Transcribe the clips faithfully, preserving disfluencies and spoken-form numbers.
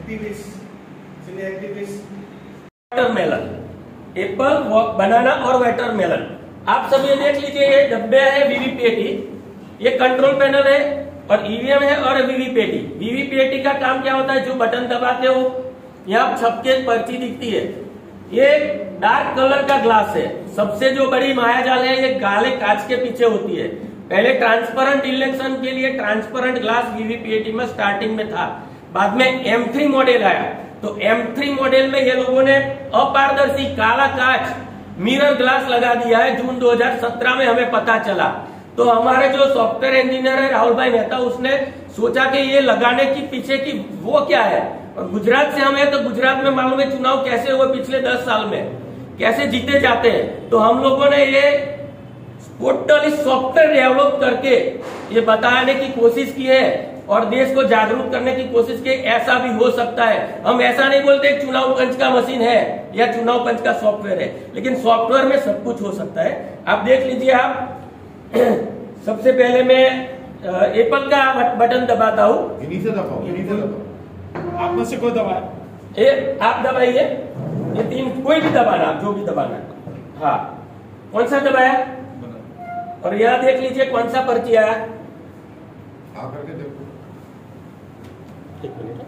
Watermelon, Apple, बनाना और watermelon. आप सब ये देख लीजिए, ये डब्बे है वीवीपीएटी, ये कंट्रोल पैनल है और ईवीएम है और वीवीपीएटी। वीवीपीएटी का काम क्या होता है, जो बटन दबाते हो यहाँ छपके पर्ची दिखती है। ये डार्क कलर का ग्लास है। सबसे जो बड़ी मायाजाल है ये काले कांच के पीछे होती है। पहले ट्रांसपेरेंट इलेक्शन के लिए ट्रांसपेरेंट ग्लास वीवीपीएटी में स्टार्टिंग में था, बाद में एम थ्री मॉडल आया। तो एम थ्री मॉडल में ये लोगों ने अपारदर्शी काला कांच मिरर ग्लास लगा दिया है। जून दो हज़ार सत्रह में हमें पता चला। तो हमारे जो सॉफ्टवेयर इंजीनियर है राहुल भाई मेहता, उसने सोचा कि ये लगाने की पीछे की वो क्या है। और गुजरात से हम है तो गुजरात में मालूम है चुनाव कैसे हुए पिछले दस साल में, कैसे जीते जाते हैं। तो हम लोगों ने ये टोटली सॉफ्टवेयर डेवलप करके ये बताने की कोशिश की है और देश को जागरूक करने की कोशिश की। ऐसा भी हो सकता है। हम ऐसा नहीं बोलते चुनाव पंच का मशीन है या चुनाव पंच का सॉफ्टवेयर है, लेकिन सॉफ्टवेयर में सब कुछ हो सकता है। आप देख लीजिए। आप सबसे पहले मैं एप्पल का बटन दबाता हूँ। इन्हीं से दबाओ, इन्हीं से दबाओ। आप में से कोई दबाए? ये आप दबाइए, ये तीन कोई भी दबाना, आप जो भी दबाना। हाँ, कौन सा दबाया? और यहाँ देख लीजिए कौन सा पर्ची आया। आकर के देखो। एक मिनट,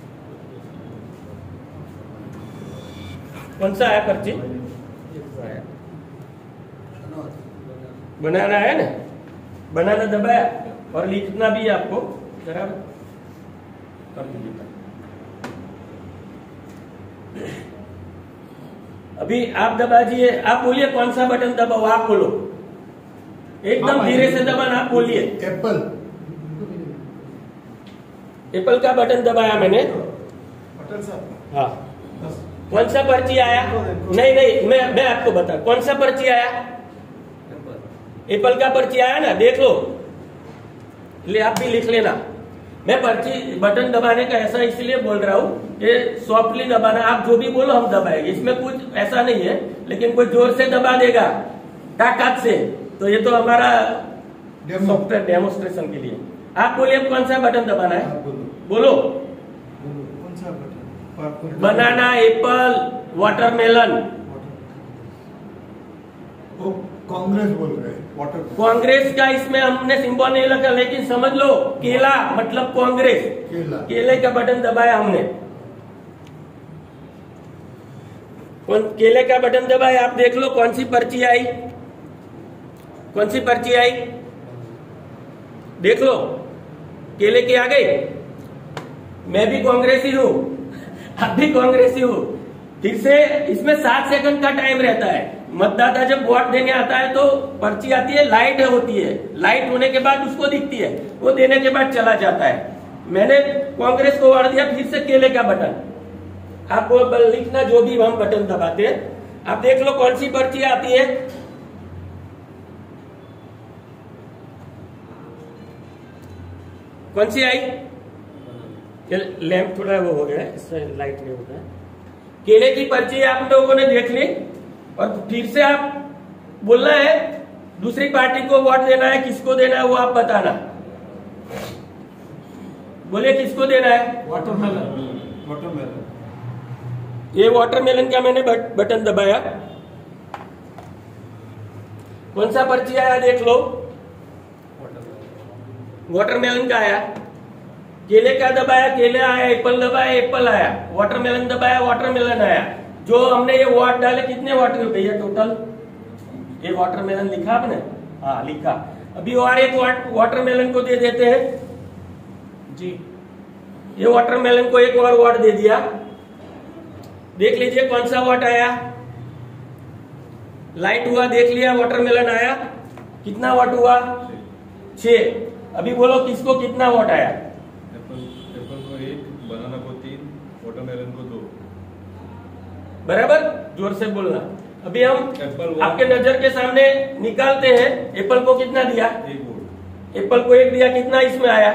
कौन सा आया पर्ची? बनाना है ना, बनाना दबाया और लिखना भी है आपको जरा कर दीजिए। अभी आप दबाइए, आप बोलिए कौन सा बटन दबाओ, आप बोलो एकदम धीरे से दबाना, आप बोलिए। एप्पल, एप्पल का बटन दबाया मैंने। हाँ, कौन सा पर्ची आया? नहीं नहीं, मैं मैं आपको बता, कौन सा पर्ची आया? एप्पल का पर्ची आया ना, देख लो। ले आप भी लिख लेना। मैं पर्ची बटन दबाने का ऐसा इसलिए बोल रहा हूँ कि सॉफ्टली दबाना, आप जो भी बोलो हम दबाएंगे, इसमें कुछ ऐसा नहीं है। लेकिन कोई जोर से दबा देगा ताकत से तो ये तो हमारा सॉफ्टवेयर डेमोन्स्ट्रेशन के लिए। आप बोलिए कौन सा बटन दबाना है, बोलो। कौन सा button? Banana, apple, watermelon. Congress बोल रहे हैं, वाटर कांग्रेस का इसमें हमने सिंबल नहीं लगा, लेकिन समझ लो केला मतलब कांग्रेस। केला, केले का बटन दबाया हमने। कौन केले का बटन दबाया, आप देख लो कौन सी पर्ची आई, कौन सी पर्ची आई देख लो। केले की आ गई। मैं भी कांग्रेसी हूँ, आप भी कांग्रेसी हूँ। फिर से इसमें सात सेकंड का टाइम रहता है। मतदाता जब वोट देने आता है तो पर्ची आती है, लाइट होती है, लाइट होने के बाद उसको दिखती है, वो देने के बाद चला जाता है। मैंने कांग्रेस को वोट दिया। फिर से केले का बटन, आप लिखना जो भी हम बटन दबाते हैं। आप देख लो कौन सी पर्ची आती है। कौन सी आई? लैंप थोड़ा वो हो गया है, इससे लाइट नहीं होता है। केले की पर्ची आप लोगों ने देख ली और फिर से आप बोलना है दूसरी पार्टी को वोट देना है। किसको देना है वो आप बताना। बोले किसको देना है? Watermelon, watermelon. ये वाटरमेलन का मैंने बट, बटन दबाया। कौन सा पर्ची आया देख लो, वाटरमेलन का आया। केले का दबाया, केले आया। एप्पल दबाया, एप्पल आया। वाटरमेलन दबाया, वाटरमेलन आया। जो हमने ये वोट डाले, कितने वोट हुए भैया टोटल? ये वाटरमेलन लिखा आपने? हाँ लिखा। अभी और एक वाटरमेलन को दे देते हैं जी। ये वाटरमेलन को एक और वोट दे दिया। देख लीजिए कौन सा वोट आया। लाइट हुआ, देख लिया, वाटरमेलन आया। कितना वोट हुआ? छह। अभी बोलो किसको कितना वोट आया? एप्पल, एप्पल को एक, बनाना को तीन, वाटरमेलन को दो। बराबर, जोर से बोलना। अभी हम एप्पल आपके नजर के सामने निकालते हैं। एप्पल को कितना दिया? एक वोट। एप्पल को एक दिया। कितना इसमें आया?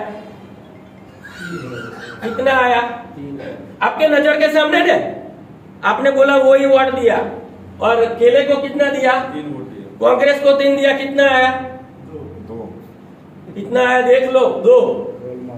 कितना आया? आपके नजर के सामने ने आपने बोला वो ही वोट दिया। और केले को कितना दिया? तीन वोट दिया। कांग्रेस को तीन दिया। कितना आया? दो। कितना आया देख लो, दो।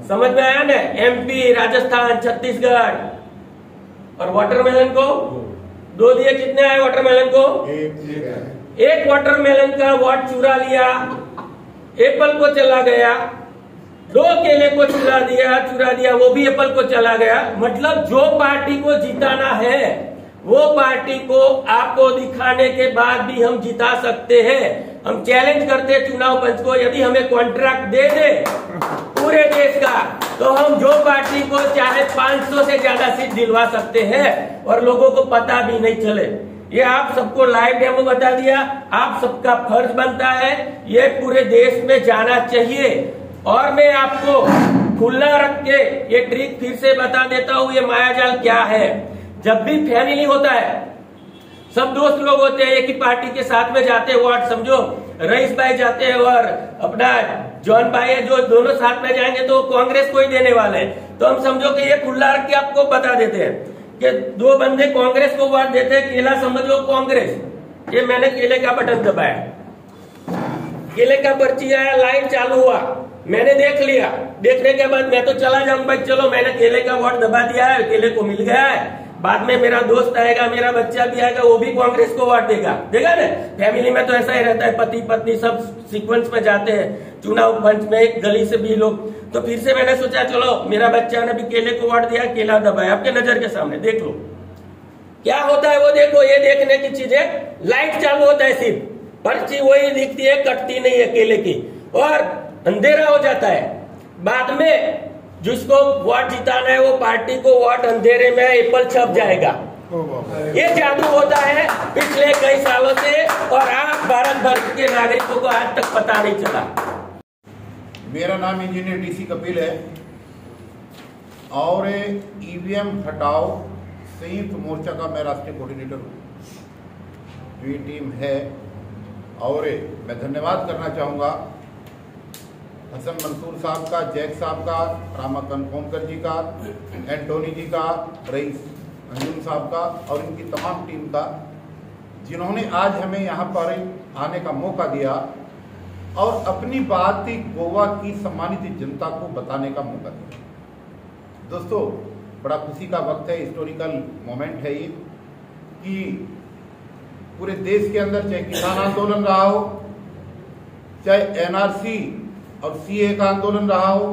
समझ में आया ना? एमपी, राजस्थान, छत्तीसगढ़। और वाटरमेलन को दो दिए। कितने आए वाटरमेलन को? एक एक वाटरमेलन का वोट चुरा लिया, एप्पल को चला गया। दो केले को चुरा दिया चुरा दिया वो भी एप्पल को चला गया। मतलब जो पार्टी को जिताना है वो पार्टी को आपको दिखाने के बाद भी हम जिता सकते हैं। हम चैलेंज करते हैं चुनाव पंच को, यदि हमें कॉन्ट्रैक्ट दे दे पूरे देश का तो हम जो पार्टी को चाहे पाँच सौ से ज्यादा सीट दिलवा सकते हैं और लोगों को पता भी नहीं चले। ये आप सबको लाइव डेमो बता दिया। आप सबका फर्ज बनता है, ये पूरे देश में जाना चाहिए। और मैं आपको खुला रख के ये ट्रिक फिर से बता देता हूँ, ये मायाजाल क्या है। जब भी फैमिली होता है, सब दोस्त लोग होते हैं, एक ही पार्टी के साथ में जाते हैं वार्ड, समझो रईस भाई जाते हैं और अपना जॉन भाई है, जो दोनों साथ में जाएंगे तो कांग्रेस को ही देने वाले हैं। तो हम समझो कि ये खुला रख के आपको बता देते हैं कि दो बंदे कांग्रेस को वोट देते हैं, केला समझो कांग्रेस। ये मैंने केले का बटन दबाया, केले का पर्ची आया, लाइट चालू हुआ, मैंने देख लिया। देखने के बाद मैं तो चला जाऊं भाई, चलो मैंने केले का वोट दबा दिया है, केले को मिल गया है। बाद में मेरा दोस्त आएगा, मेरा बच्चा भी आएगा, वो भी कांग्रेस को वोट देगा, देगा ना। फैमिली में तो ऐसा ही रहता है, पति पत्नी सब सीक्वेंस में जाते हैं चुनाव पंच में, एक गली से भी लोग। तो फिर से मैंने सोचा चलो मेरा बच्चा ने भी केले को वोट दिया, केला दबाया, आपके नजर के सामने देख लो क्या होता है वो देखो। ये देखने की चीज है, लाइट चालू होता है, सिर्फ पर्ची वही दिखती है, कटती नहीं है केले की, और अंधेरा हो जाता है। बाद में जिसको वोट जिताना है वो पार्टी को वोट अंधेरे में एप्पल छप जाएगा। ये जादू होता है पिछले कई सालों से, और आप भारत भर के नागरिकों को आज तक पता नहीं चला। मेरा नाम इंजीनियर डीसी कपिल है और ईवीएम हटाओ संयुक्त मोर्चा का मैं राष्ट्रीय कोऑर्डिनेटर हूँ। जो ये टीम है, और मैं धन्यवाद करना चाहूँगा हसन मंसूर साहब का, जैक साहब का, रामा कनकोनकर जी का, एंटोनी जी का, रईस अंजुम साहब का और इनकी तमाम टीम का, जिन्होंने आज हमें यहाँ पर आने का मौका दिया और अपनी बात गोवा की सम्मानित जनता को बताने का मौका दिया। दोस्तों, बड़ा खुशी का वक्त है, हिस्टोरिकल मोमेंट है ये कि पूरे देश के अंदर चाहे किसान आंदोलन रहा हो, चाहे एनआरसी और सीए का आंदोलन रहा हो,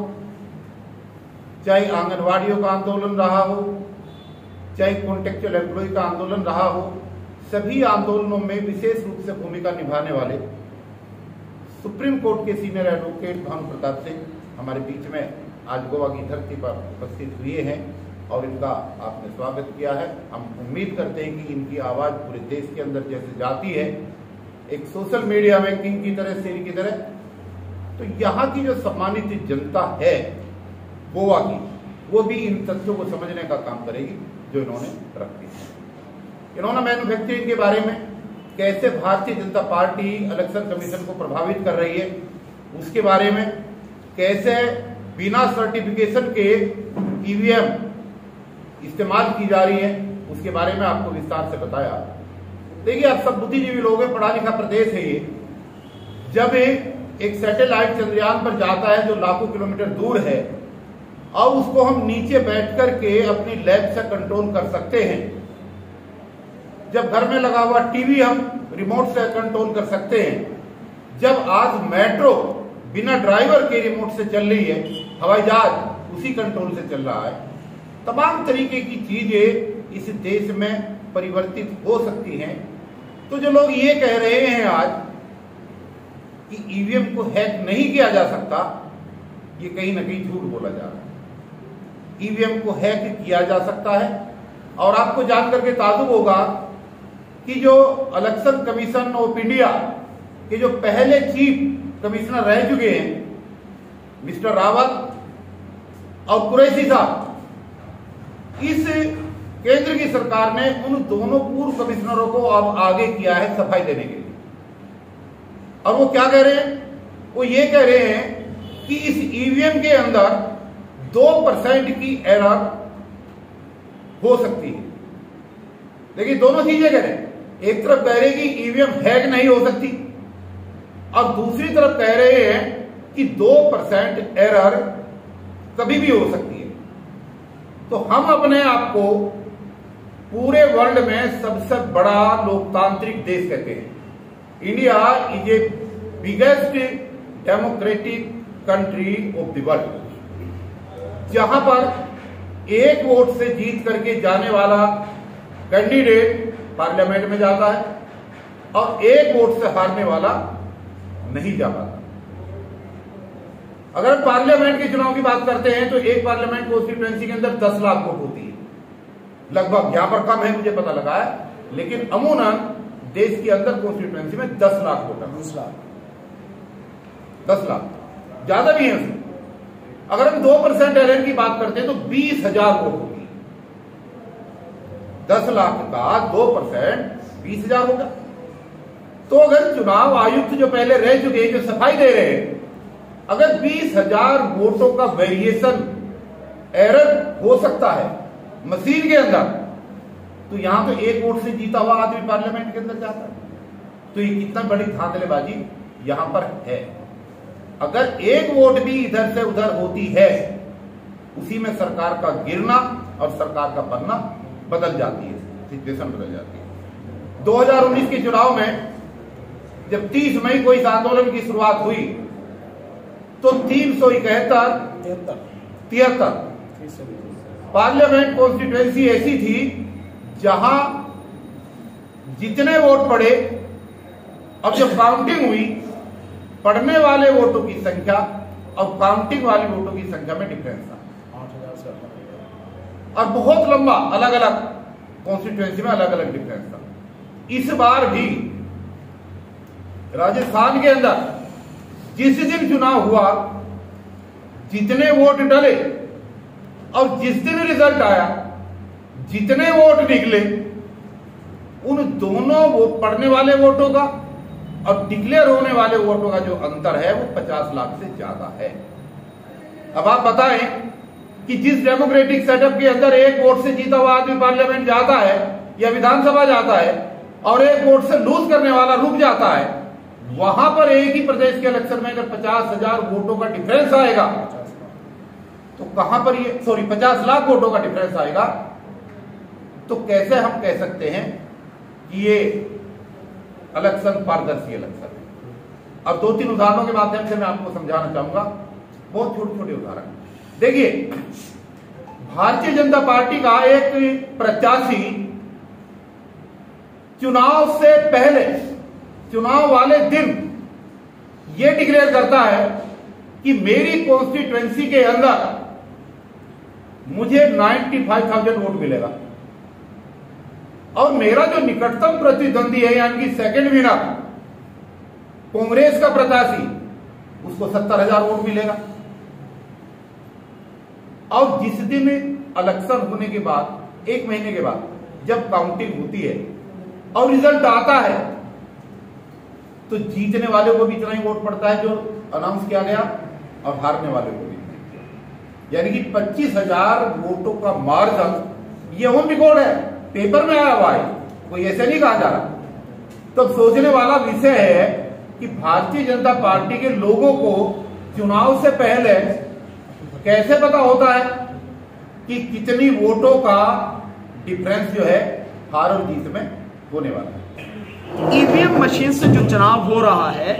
चाहे आंगनवाड़ियों का आंदोलन रहा हो, चाहे कॉन्ट्रेक्चुअल एम्प्लॉय का आंदोलन रहा हो, सभी आंदोलनों में विशेष रूप से भूमिका निभाने वाले सुप्रीम कोर्ट के सीनियर एडवोकेट भानु प्रताप सिंह हमारे बीच में आज गोवा की धरती पर उपस्थित हुए हैं और इनका आपने स्वागत किया है। हम उम्मीद करते हैं कि इनकी आवाज पूरे देश के अंदर जैसे जाती है, एक सोशल मीडिया में किंग की तरह, शेर की तरह, तो यहाँ की जो सम्मानित जनता है गोवा की, वो भी इन तथ्यों को समझने का काम करेगी जो इन्होंने रखी है। इन्होंने मैन्युफैक्चरिंग के बारे में, कैसे Bharatiya Janata party election commission को प्रभावित कर रही है उसके बारे में, कैसे बिना सर्टिफिकेशन के ईवीएम इस्तेमाल की जा रही है उसके बारे में आपको विस्तार से बताया। देखिए, आप सब बुद्धिजीवी लोग हैं, पढ़ा लिखा प्रदेश है ये। जब एक सैटेलाइट चंद्रयान पर जाता है जो लाखों किलोमीटर दूर है और उसको हम नीचे बैठ करके अपनी लैब से कंट्रोल कर सकते हैं, जब घर में लगा हुआ टीवी हम रिमोट से कंट्रोल कर सकते हैं, जब आज मेट्रो बिना ड्राइवर के रिमोट से चल रही है, हवाई जहाज उसी कंट्रोल से चल रहा है, तमाम तरीके की चीजें इस देश में परिवर्तित हो सकती हैं। तो जो लोग ये कह रहे हैं आज कि ईवीएम को हैक नहीं किया जा सकता, ये कहीं ना कहीं झूठ बोला जा रहा है। ईवीएम को हैक किया जा सकता है और आपको जानकर के ताजुब होगा कि जो इलेक्शन कमीशन ऑफ इंडिया के जो पहले चीफ कमिश्नर रह चुके हैं, मिस्टर रावत और कुरैशी साहब, इस केंद्र की सरकार ने उन दोनों पूर्व कमिश्नरों को अब आगे किया है सफाई देने के लिए। और वो क्या कह रहे हैं? वो ये कह रहे हैं कि इस ईवीएम के अंदर दो परसेंट की एरर हो सकती है। देखिए, दोनों चीजें कह रहे हैं, एक तरफ कह रहे हैं कि ईवीएम हैक नहीं हो सकती और दूसरी तरफ कह रहे हैं कि दो परसेंट एरर कभी भी हो सकती है। तो हम अपने आप को पूरे वर्ल्ड में सबसे बड़ा लोकतांत्रिक देश कहते हैं। India is a biggest democratic country of the world, जहां पर एक वोट से जीत करके जाने वाला कैंडिडेट पार्लियामेंट में जाता है और एक वोट से हारने वाला नहीं जा पाता। अगर पार्लियामेंट के चुनाव की बात करते हैं तो एक पार्लियामेंट कॉन्स्टिट्यूएंसी के अंदर दस लाख वोट होती है, लगभग। यहां पर कम है, मुझे पता लगा है, लेकिन अमूमन देश के अंदर कॉन्स्टिट्यूएंसी में दस लाख वोटर, दस लाख दस लाख ज्यादा भी है उसमें। अगर हम दो परसेंट एलएन की बात करते हैं तो बीस हजार वोट होगी। दस लाख का दो परसेंट बीस हजार होगा। तो अगर चुनाव आयुक्त जो पहले रह चुके हैं, जो सफाई दे रहे हैं, अगर बीस हजार वोटों का वेरिएशन एरर हो सकता है मशीन के अंदर, तो यहां तो एक वोट से जीता हुआ आदमी पार्लियामेंट के अंदर जाता है। तो ये कितना बड़ी धांधलेबाजी यहां पर है। अगर एक वोट भी इधर से उधर होती है, उसी में सरकार का गिरना और सरकार का बनना बदल जाती है, सिचुएशन बदल जाती है। दो हज़ार उन्नीस के चुनाव में जब तीस मई को इस आंदोलन की शुरुआत हुई तो तीन सौ इकहत्तर तिहत्तर पार्लियामेंट कॉन्स्टिट्यूएंसी ऐसी थी जहां जितने वोट पड़े, अब जब काउंटिंग हुई, पढ़ने वाले वोटों की संख्या और काउंटिंग वाले वोटों की संख्या में डिफरेंस था, और बहुत लंबा, अलग अलग कॉन्स्टिट्यूएंसी में अलग अलग डिफरेंस था। इस बार भी राजस्थान के अंदर जिस दिन चुनाव हुआ, जितने वोट डले और जिस दिन रिजल्ट आया, जितने वोट निकले, उन दोनों वो पढ़ने वाले वोटों का और डिक्लेयर होने वाले वोटों का जो अंतर है वो पचास लाख से ज्यादा है। अब आप बताएं कि जिस डेमोक्रेटिक सेटअप के अंदर एक वोट से जीता हुआ आदमी पार्लियामेंट जाता है या विधानसभा जाता है और एक वोट से लूज करने वाला रुक जाता है, वहां पर एक ही प्रदेश के इलेक्शन में अगर पचास हजार वोटों का डिफरेंस आएगा तो कहां पर ये सॉरी पचास लाख वोटों का डिफरेंस आएगा, तो कैसे हम कह सकते हैं कि ये इलेक्शन पारदर्शी इलेक्शन है। अब दो तीन उदाहरणों के माध्यम से मैं आपको समझाना चाहूंगा, बहुत छोटे छोटे उदाहरण। देखिए, भारतीय जनता पार्टी का एक प्रत्याशी चुनाव से पहले, चुनाव वाले दिन यह डिक्लेयर करता है कि मेरी कॉन्स्टिट्यूएंसी के अंदर मुझे पचानवे हज़ार वोट मिलेगा और मेरा जो निकटतम प्रतिद्वंदी है, यानी कि सेकंड विनर, कांग्रेस का प्रत्याशी, उसको सत्तर हजार वोट मिलेगा। और जिस दिन इलेक्शन होने के बाद, एक महीने के बाद जब काउंटिंग होती है और रिजल्ट आता है, तो जीतने वाले को भी इतना ही वोट पड़ता है जो अनाउंस किया गया और हारने वाले को भी, यानी कि पच्चीस हजार वोटों का मार्जिन। ये ऑन रिकॉर्ड है, पेपर में आया हुआ है, कोई ऐसे नहीं कहा जा रहा। तो सोचने वाला विषय है कि भारतीय जनता पार्टी के लोगों को चुनाव से पहले कैसे पता होता है कि कितनी वोटों का डिफरेंस जो है हार और जीत में होने वाला है। ईवीएम मशीन से जो चुनाव हो रहा है,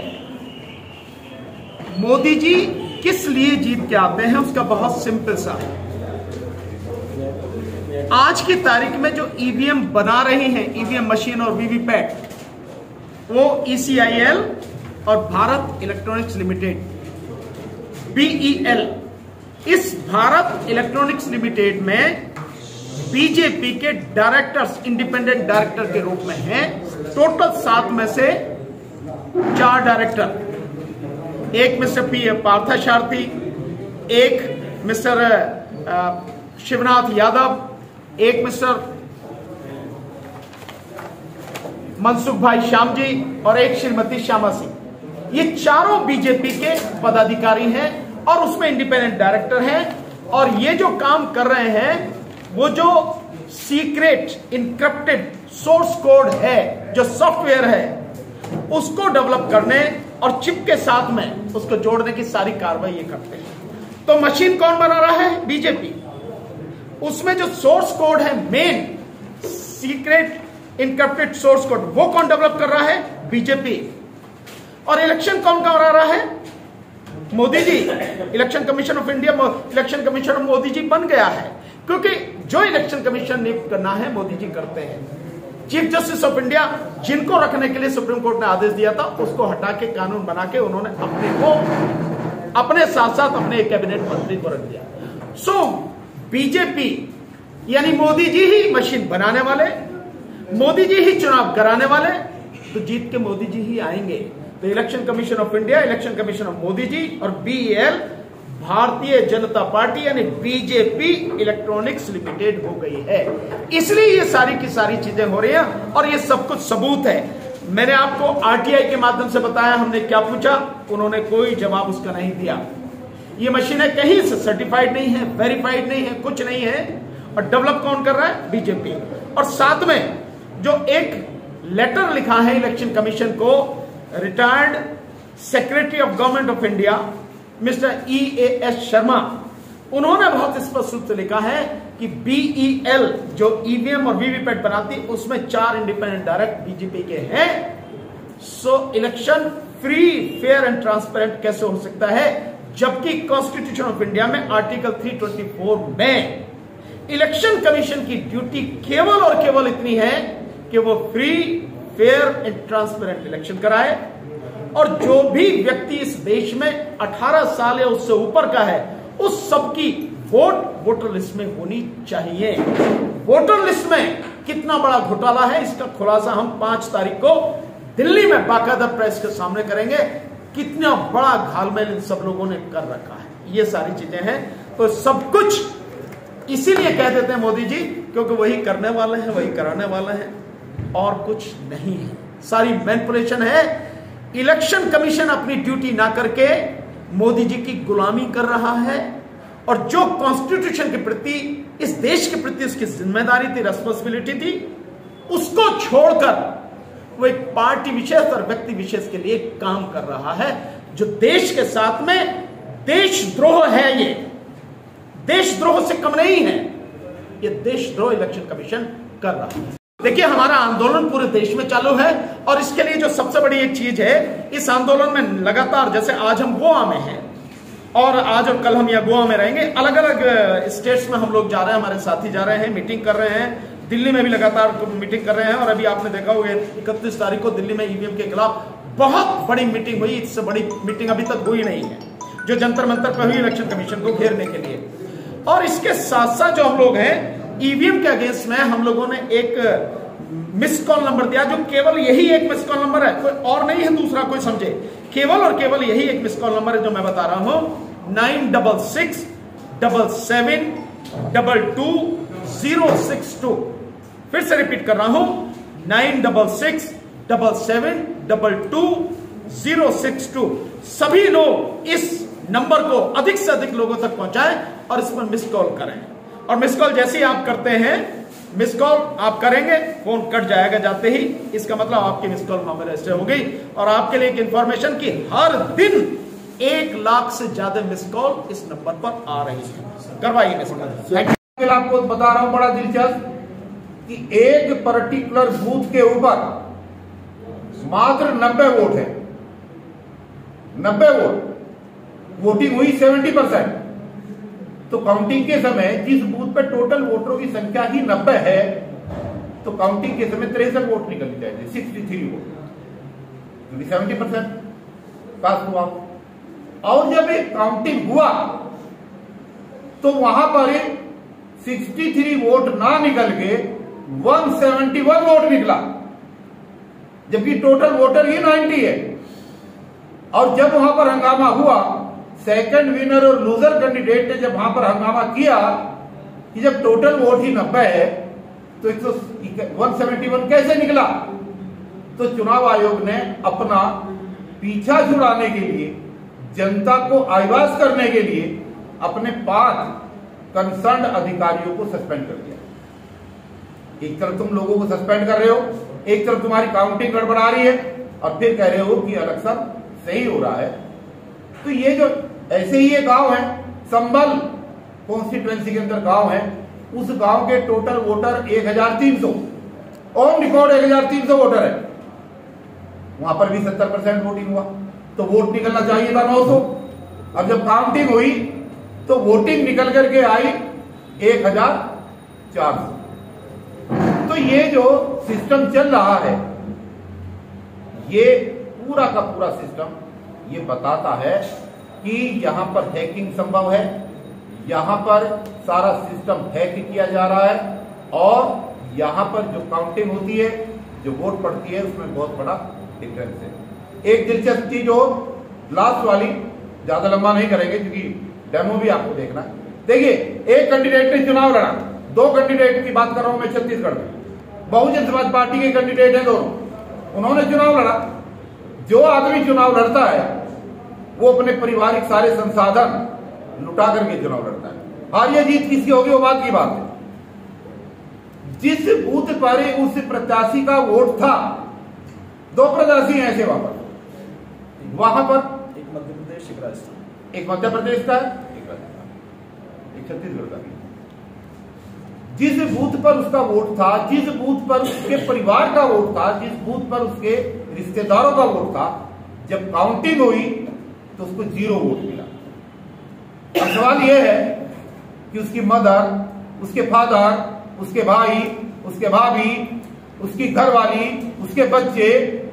मोदी जी किस लिए जीत के आते हैं, उसका बहुत सिंपल सा है। आज की तारीख में जो ईवीएम बना रहे हैं, ईवीएम मशीन और वीवीपैट, वो ईसीआईएल और भारत इलेक्ट्रॉनिक्स लिमिटेड, बीईएल, इस भारत इलेक्ट्रॉनिक्स लिमिटेड में बीजेपी के डायरेक्टर्स, इंडिपेंडेंट डायरेक्टर के रूप में हैं। टोटल सात में से चार डायरेक्टर, एक मिस्टर पी पार्थसारथी, एक मिस्टर शिवनाथ यादव, एक मिस्टर मनसुख भाई श्याम जी और एक श्रीमती श्यामा सिंह। ये चारों बीजेपी के पदाधिकारी हैं और उसमें इंडिपेंडेंट डायरेक्टर हैं। और ये जो काम कर रहे हैं, वो जो सीक्रेट इनक्रिप्टेड सोर्स कोड है, जो सॉफ्टवेयर है, उसको डेवलप करने और चिप के साथ में उसको जोड़ने की सारी कार्रवाई ये करते हैं। तो मशीन कौन बना रहा है? बीजेपी। उसमें जो सोर्स कोड है, main secret encrypted source code, वो कौन डेवलप कर रहा है? बीजेपी। और इलेक्शन कौन करा रहा है? Modi ji. Election commission of India, election commission of Modi ji बन गया है, क्योंकि जो इलेक्शन कमीशन नियुक्त करना है मोदी जी करते हैं। चीफ जस्टिस ऑफ इंडिया, जिनको रखने के लिए सुप्रीम कोर्ट ने आदेश दिया था, उसको हटा के कानून बना के उन्होंने अपने को, अपने साथ साथ अपने एक कैबिनेट मंत्री को रख दिया। सो बीजेपी यानी मोदी जी ही मशीन बनाने वाले, मोदी जी ही चुनाव कराने वाले, तो जीत के मोदी जी ही आएंगे। तो election commission of India, election commission of Modi ji और बीईएल भारतीय जनता पार्टी यानी बीजेपी इलेक्ट्रॉनिक्स लिमिटेड हो गई है। इसलिए ये सारी की सारी चीजें हो रही हैं और ये सब कुछ सबूत है। मैंने आपको आरटीआई के माध्यम से बताया, हमने क्या पूछा, उन्होंने कोई जवाब उसका नहीं दिया। ये मशीनें कहीं से सर्टिफाइड नहीं है, वेरीफाइड नहीं है, कुछ नहीं है। और डेवलप कौन कर रहा है? बीजेपी। और साथ में जो एक लेटर लिखा है इलेक्शन कमीशन को, retired secretary of government of India mister E A S Sharma, उन्होंने बहुत स्पष्ट रूप से लिखा है कि बीईएल जो ईवीएम और वीवीपैट बनाती, उसमें चार इंडिपेंडेंट डायरेक्ट बीजेपी के हैं। So election free, fair and transparent कैसे हो सकता है, जबकि कॉन्स्टिट्यूशन ऑफ इंडिया में आर्टिकल तीन सौ चौबीस में इलेक्शन कमीशन की ड्यूटी केवल और केवल इतनी है कि वो free, fair and transparent election कराए, और जो भी व्यक्ति इस देश में अठारह साल या उससे ऊपर का है, उस सबकी वोट वोटर लिस्ट में होनी चाहिए। वोटर लिस्ट में कितना बड़ा घोटाला है, इसका खुलासा हम पांच तारीख को दिल्ली में बाकायदा प्रेस के सामने करेंगे। कितना बड़ा घालमेल इन सब लोगों ने कर रखा है, ये सारी चीजें हैं। तो सब कुछ इसीलिए कह देते हैं मोदी जी, क्योंकि वही करने वाले हैं, वही कराने वाले हैं, और कुछ नहीं है। सारी मैनिपुलेशन है। इलेक्शन कमीशन अपनी ड्यूटी ना करके मोदी जी की गुलामी कर रहा है, और जो कॉन्स्टिट्यूशन के प्रति, इस देश के प्रति उसकी जिम्मेदारी थी, रेस्पॉन्सिबिलिटी थी, उसको छोड़कर वो एक पार्टी विशेष और व्यक्ति विशेष के लिए काम कर रहा है, जो देश के साथ में देशद्रोह है। ये देशद्रोह से कम नहीं है, ये देशद्रोह इलेक्शन कमीशन कर रहा है। देखिए, हमारा आंदोलन पूरे देश में चालू है, और इसके लिए जो सबसे बड़ी एक चीज है, इस आंदोलन में लगातार, जैसे आज हम गोवा में हैं और आज और कल हम यहाँ गोवा में रहेंगे, अलग अलग स्टेट्स में हम लोग जा रहे हैं, हमारे साथी जा रहे हैं, मीटिंग कर रहे हैं। दिल्ली में भी लगातार मीटिंग कर रहे हैं, और अभी आपने देखा होगा इकतीस तारीख को दिल्ली में ईवीएम के खिलाफ बहुत बड़ी मीटिंग हुई। इससे बड़ी मीटिंग अभी तक हुई नहीं है, जो जंतर मंतर पर हुई इलेक्शन कमीशन को घेरने के लिए। और इसके साथ साथ जो हम लोग हैं, ईवीएम के अगेंस्ट में हम लोगों ने एक मिस कॉल नंबर दिया, जो केवल यही एक मिस कॉल नंबर है, कोई और नहीं है, दूसरा कोई समझे, केवल और केवल यही एक मिस कॉल नंबर है जो मैं बता रहा हूं, nine double six double seven double two zero six two. फिर से रिपीट कर रहा हूं, nine double six double seven double two zero six two. सभी लोग इस नंबर को अधिक से अधिक लोगों तक पहुंचाएं और इस पर मिस कॉल करें। और मिस कॉल जैसे ही आप करते हैं, मिस कॉल आप करेंगे, फोन कट जाएगा जाते ही, इसका मतलब आपकी मिस कॉल नंबर रजिस्टर हो गई। और आपके लिए एक इंफॉर्मेशन की हर दिन एक लाख से ज्यादा मिस कॉल इस नंबर पर आ रही है, करवाइए मिस कॉल। आपको बता रहा हूं बड़ा दिलचस्प कि एक पर्टिकुलर बूथ के ऊपर मात्र नब्बे वोट है, नब्बे वोट, वोटिंग हुई सेवेंटी परसेंट। तो काउंटिंग के समय जिस बूथ पे टोटल वोटरों की संख्या ही नब्बे है, तो काउंटिंग के समय तिरसठ वोट निकलनी चाहिए, सिक्सटी थ्री वोट, क्योंकि सेवेंटी परसेंट पास हुआ। और जब एक काउंटिंग हुआ तो वहां पर सिक्सटी थ्री वोट ना निकल के वन सेवेंटी वन वोट निकला, जबकि टोटल वोटर ही नाइन्टी है। और जब वहां पर हंगामा हुआ, सेकंड विनर और लूजर कैंडिडेट ने जब वहां पर हंगामा किया कि जब टोटल वोट ही नब्बे है तो एक सौ वन सेवेंटी वन कैसे निकला, तो चुनाव आयोग ने अपना पीछा छुड़ाने के लिए, जनता को आश्वस्त करने के लिए अपने पांच कंसर्न अधिकारियों को सस्पेंड कर दिया। एक तरफ तुम लोगों को सस्पेंड कर रहे हो, एक तरफ तुम्हारी काउंटिंग गड़बड़ा रही है, और फिर कह रहे हो कि इलेक्शन सही हो रहा है। तो ये जो ऐसे ही ये गांव है, संबल कॉन्स्टिट्यूएंसी के अंदर गांव है, उस गांव के टोटल वोटर एक हजार तीन सौ, ऑन रिकॉर्ड एक हजार तीन सौ वोटर है, वहां पर भी सत्तर परसेंट वोटिंग हुआ, तो वोट निकलना चाहिए था नौ सौ। अब जब काउंटिंग हुई तो वोटिंग निकल करके आई एक हजार चार सौ। तो ये जो सिस्टम चल रहा है, ये पूरा का पूरा सिस्टम ये बताता है कि यहां पर हैकिंग संभव है, यहां पर सारा सिस्टम हैक किया जा रहा है, और यहां पर जो काउंटिंग होती है, जो वोट पड़ती है, उसमें बहुत बड़ा डिफरेंस है। एक दिलचस्प चीज हो, लास्ट वाली, ज्यादा लंबा नहीं करेंगे क्योंकि डेमो भी आपको देखना है। देखिए, एक कैंडिडेट ने चुनाव लड़ा, दो कैंडिडेट की बात कर रहा हूं मैं छत्तीसगढ़ में, बहुजन समाज पार्टी के कैंडिडेट है दोनों, उन्होंने चुनाव लड़ा। जो आदमी चुनाव लड़ता है वो अपने पारिवारिक सारे संसाधन लुटा करके चुनाव लड़ता है। हार या जीत किसकी होगी वो बात की बात है। जिस बूथ पर उस प्रत्याशी का वोट था, दो प्रत्याशी हैं ऐसे वहां पर, वहां पर एक मध्य प्रदेश, एक राजस्थान, एक मध्य प्रदेश का, एक राजस्थान, एक छत्तीसगढ़ का भी। जिस बूथ पर उसका वोट था, जिस बूथ पर उसके परिवार का वोट था, जिस बूथ पर उसके रिश्तेदारों का वोट था, जब काउंटिंग हुई तो उसको जीरो वोट मिला। अब सवाल यह है कि उसकी मदर, उसके फादर, उसके भाई, उसके भाभी, उसकी घरवाली, उसके बच्चे,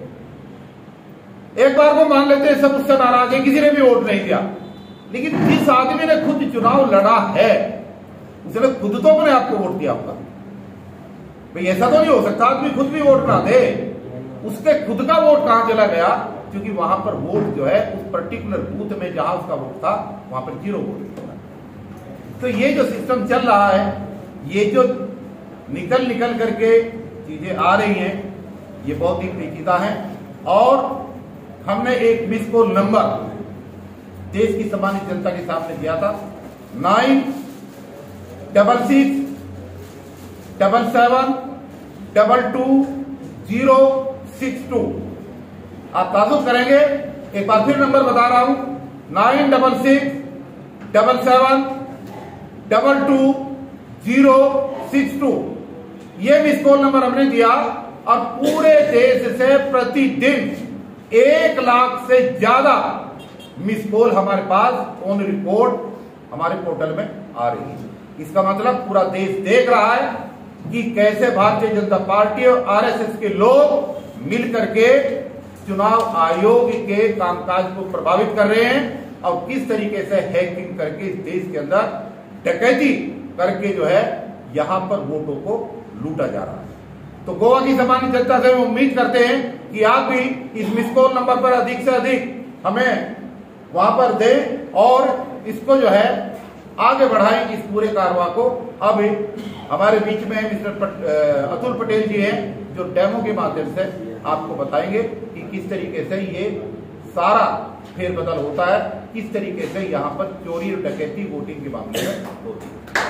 एक बार को मान लेते हैं सब उससे नाराज है, किसी ने भी वोट नहीं दिया, लेकिन जिस आदमी ने खुद चुनाव लड़ा है उसने खुद तो अपने आप को वोट दिया होगा। भाई ऐसा तो नहीं हो सकता आदमी खुद भी वोट ना दे, उसके खुद का वोट कहां चला गया? क्योंकि वहां पर वोट जो है उस पर्टिकुलर बूथ में जहां उसका वोट था वहां पर जीरो वोट। तो ये जो सिस्टम चल रहा है, ये जो निकल निकल करके चीजें आ रही हैं, ये बहुत ही पेचीदा है। और हमने एक मिस कॉल नंबर देश की सम्मानित जनता के सामने दिया था, nine double six double seven double two zero six two. आप ताजुब करेंगे, एक बार फिर नंबर बता रहा हूं, nine double six double seven double two zero six two. ये मिस कॉल नंबर हमने दिया, और पूरे देश से प्रतिदिन एक लाख से ज्यादा मिस कॉल हमारे पास ऑन रिकॉर्ड हमारे पोर्टल में आ रही है। इसका मतलब पूरा देश देख रहा है कि कैसे भारतीय जनता पार्टी और आरएसएस के लोग मिल करके चुनाव आयोग के कामकाज को प्रभावित कर रहे हैं, और किस तरीके से हैकिंग करके इस देश के अंदर डकैती करके जो है यहां पर वोटों को लूटा जा रहा है। तो गोवा की सामान्य जनता से हम उम्मीद करते हैं कि आप भी इस मिस कॉल नंबर पर अधिक से अधिक हमें वहां पर दें, और इसको जो है आगे बढ़ाएं इस पूरे कारवा को। अब हमारे बीच में मिस्टर पट, अतुल पटेल जी हैं, जो डेमो के माध्यम से आपको बताएंगे कि किस तरीके से ये सारा फेरबदल होता है, किस तरीके से यहाँ पर चोरी और डकैती वोटिंग के मामले में होती है।